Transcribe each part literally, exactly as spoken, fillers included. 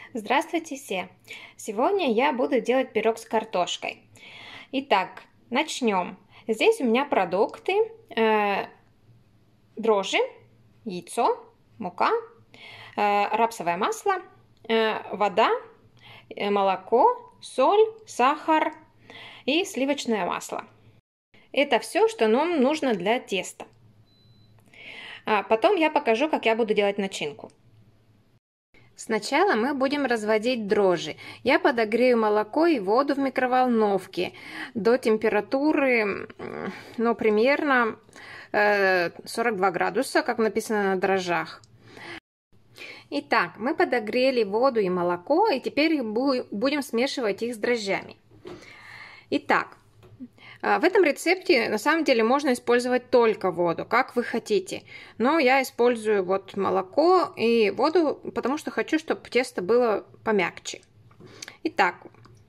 Здравствуйте все! Сегодня я буду делать пирог с картошкой. Итак, начнем. Здесь у меня продукты: э, дрожжи, яйцо, мука, э, рапсовое масло, э, вода, э, молоко, соль, сахар и сливочное масло. Это все, что нам нужно для теста. А потом я покажу, как я буду делать начинку. Сначала мы будем разводить дрожжи. Я подогрею молоко и воду в микроволновке до температуры, ну, примерно сорок два градуса, как написано на дрожжах. Итак, мы подогрели воду и молоко, и теперь будем смешивать их с дрожжами. Итак, в этом рецепте на самом деле можно использовать только воду, как вы хотите. Но я использую вот молоко и воду, потому что хочу, чтобы тесто было помягче. Итак,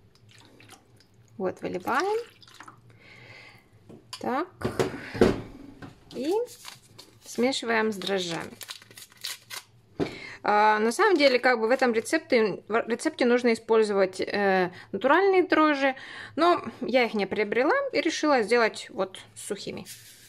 вот выливаем. Так. И смешиваем с дрожжами. На самом деле, как бы в этом рецепте, в рецепте нужно использовать э, натуральные дрожжи, но я их не приобрела и решила сделать вот сухими.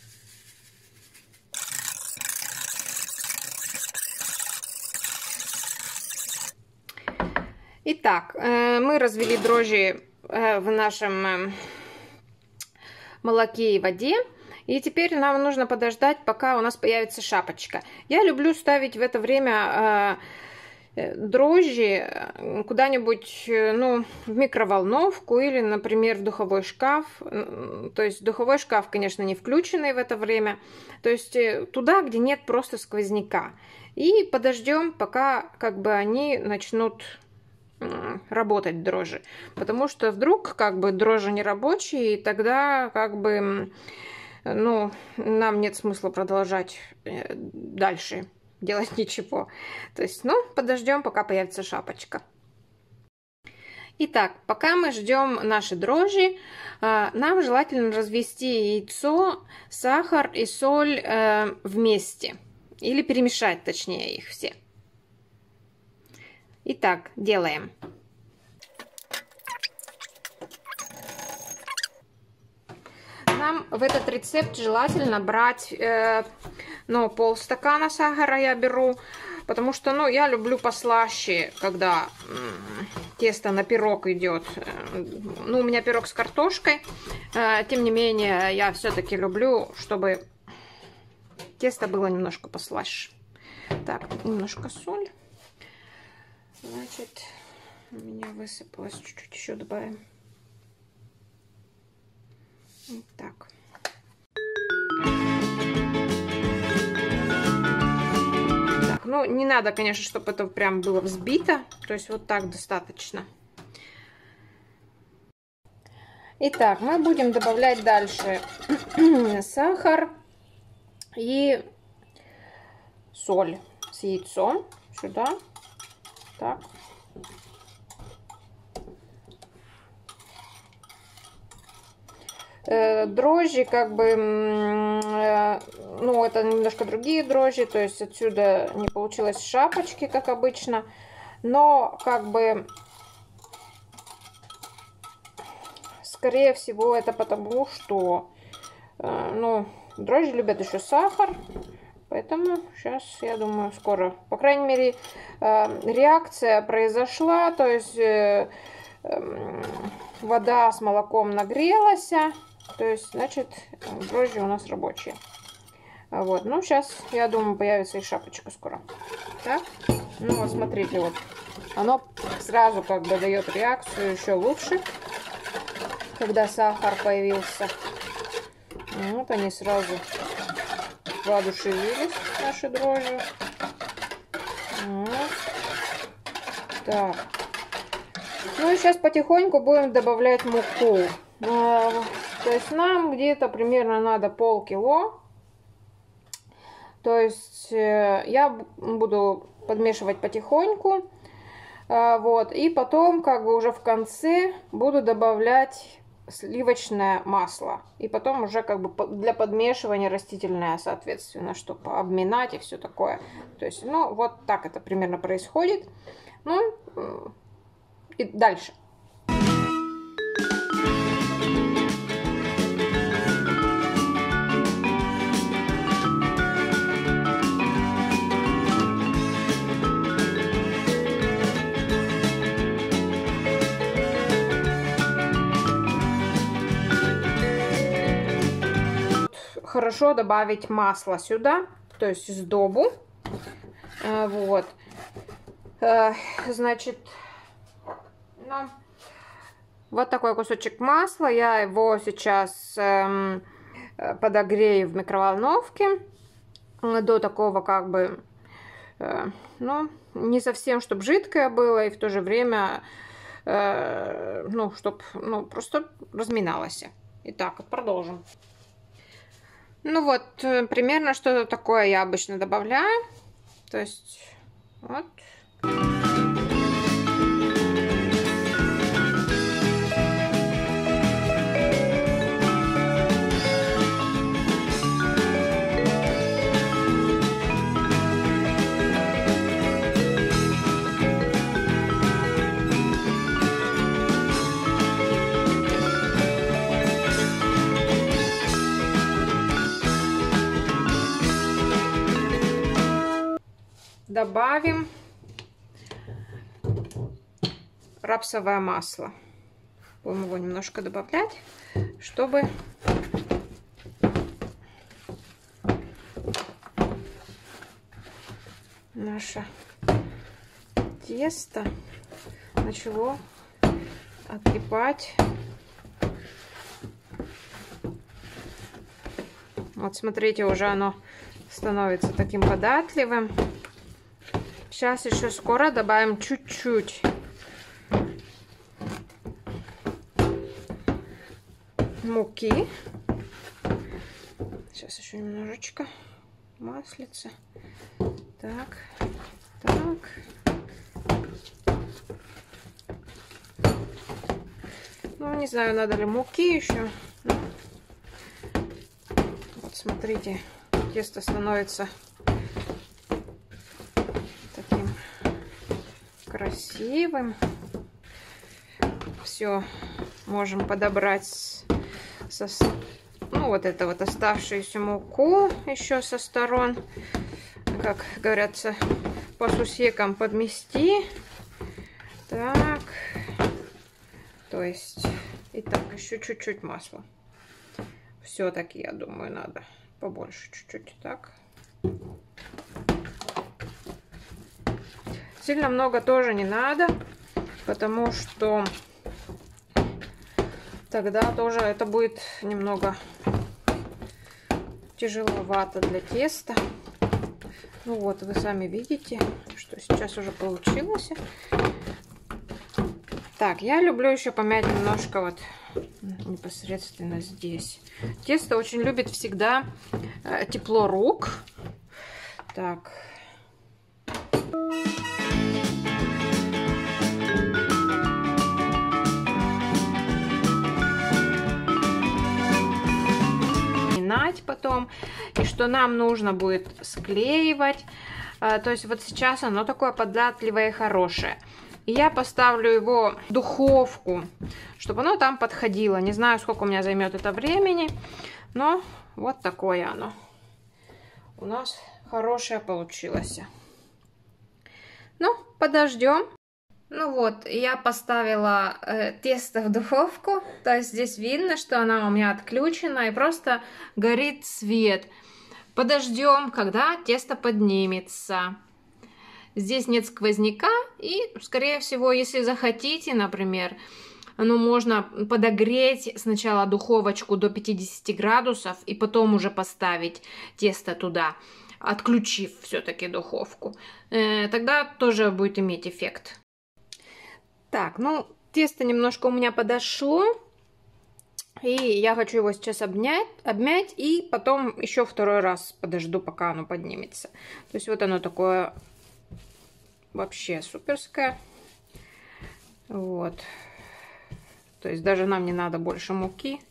Итак, э, мы развели дрожжи э, в нашем э, молоке и воде. И теперь нам нужно подождать, пока у нас появится шапочка. Я люблю ставить в это время э, дрожжи куда-нибудь, ну, в микроволновку или, например, в духовой шкаф. То есть духовой шкаф, конечно, не включенный в это время. То есть туда, где нет просто сквозняка. И подождем, пока как бы они начнут работать, дрожжи. Потому что вдруг как бы дрожжи не рабочие, и тогда как бы... Ну, нам нет смысла продолжать дальше делать ничего. То есть, ну, подождем, пока появится шапочка. Итак, пока мы ждем наши дрожжи, нам желательно развести яйцо, сахар и соль вместе. Или перемешать, точнее, их все. Итак, делаем. Нам в этот рецепт желательно брать, э, ну, полстакана сахара я беру, потому что, ну, я люблю послаще, когда э, тесто на пирог идет. Ну, у меня пирог с картошкой, э, тем не менее, я все-таки люблю, чтобы тесто было немножко послаще. Так, немножко соль. Значит, у меня высыпалось, чуть-чуть еще добавим. Так. Так, ну не надо, конечно, чтобы это прям было взбито, то есть вот так достаточно. Итак, мы будем добавлять дальше сахар и соль с яйцом сюда. Так. Дрожжи, как бы, ну, это немножко другие дрожжи, то есть отсюда не получилось шапочки, как обычно, но, как бы, скорее всего, это потому, что, ну, дрожжи любят еще сахар, поэтому сейчас, я думаю, скоро, по крайней мере, реакция произошла, то есть вода с молоком нагрелась. То есть, значит, дрожжи у нас рабочие. Вот, ну, сейчас, я думаю, появится и шапочка скоро. Так, ну, вот, смотрите, вот, оно сразу как бы дает реакцию еще лучше, когда сахар появился. Вот они сразу воодушевились, наши дрожжи. Вот. Так. Ну, и сейчас потихоньку будем добавлять муку. То есть нам где-то примерно надо полкило. То есть я буду подмешивать потихоньку. Вот. И потом как бы уже в конце буду добавлять сливочное масло. И потом уже как бы для подмешивания растительное, соответственно, чтобы обминать и все такое. То есть, ну, вот так это примерно происходит. Ну, и дальше. Хорошо добавить масло сюда, то есть сдобу. Вот. Значит, ну, вот такой кусочек масла. Я его сейчас эм, подогрею в микроволновке до такого как бы, э, ну, не совсем, чтобы жидкое было, и в то же время, э, ну, чтобы, ну, просто разминалось. Итак, продолжим. Ну вот, примерно что-то такое я обычно добавляю. То есть, вот. Добавим рапсовое масло. Будем его немножко добавлять, чтобы наше тесто начало отлипать. Вот смотрите, уже оно становится таким податливым. Сейчас еще скоро добавим чуть-чуть муки. Сейчас еще немножечко маслица. Так, так. Ну, не знаю, надо ли муки еще. Вот смотрите, тесто становится красивым. Все можем подобрать со, ну, вот это вот оставшуюся муку еще со сторон, как говорится, по сусекам подмести. Так, то есть, и так еще чуть-чуть масла. Все-таки, я думаю, надо побольше чуть-чуть. Так. Сильно много тоже не надо, потому что тогда тоже это будет немного тяжеловато для теста. Ну вот, вы сами видите, что сейчас уже получилось. Так, я люблю еще помять немножко вот непосредственно здесь. Тесто очень любит всегда э, тепло рук. Так. Потом, и что нам нужно будет склеивать. То есть вот сейчас оно такое податливое и хорошее. И я поставлю его в духовку, чтобы оно там подходило. Не знаю, сколько у меня займет это времени, но вот такое оно у нас хорошее получилось. Ну, подождем. Ну вот, я поставила э, тесто в духовку, то есть здесь видно, что она у меня отключена и просто горит свет. Подождем, когда тесто поднимется. Здесь нет сквозняка и, скорее всего, если захотите, например, ну, можно подогреть сначала духовочку до пятидесяти градусов и потом уже поставить тесто туда, отключив все-таки духовку. Э, тогда тоже будет иметь эффект. Так, ну, тесто немножко у меня подошло, и я хочу его сейчас обнять, обмять, и потом еще второй раз подожду, пока оно поднимется. То есть вот оно такое вообще суперское. Вот. То есть даже нам не надо больше муки.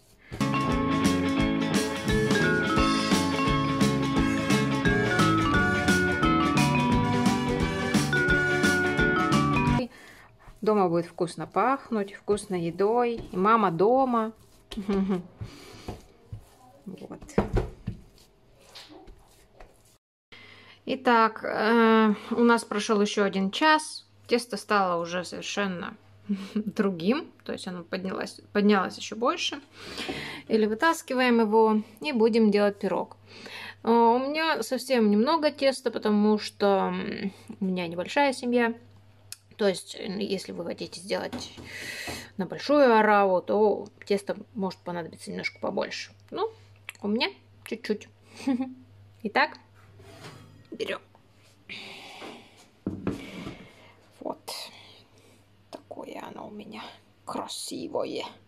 Дома будет вкусно пахнуть, вкусной едой. И мама дома. Вот. Итак, э, у нас прошел еще один час. Тесто стало уже совершенно другим. То есть оно поднялось, поднялось еще больше. Или вытаскиваем его и будем делать пирог. Э, у меня совсем немного теста, потому что у меня небольшая семья. То есть, если вы хотите сделать на большую ораву, то теста может понадобиться немножко побольше. Ну, у меня чуть-чуть. Итак, берем. Вот. Такое оно у меня красивое.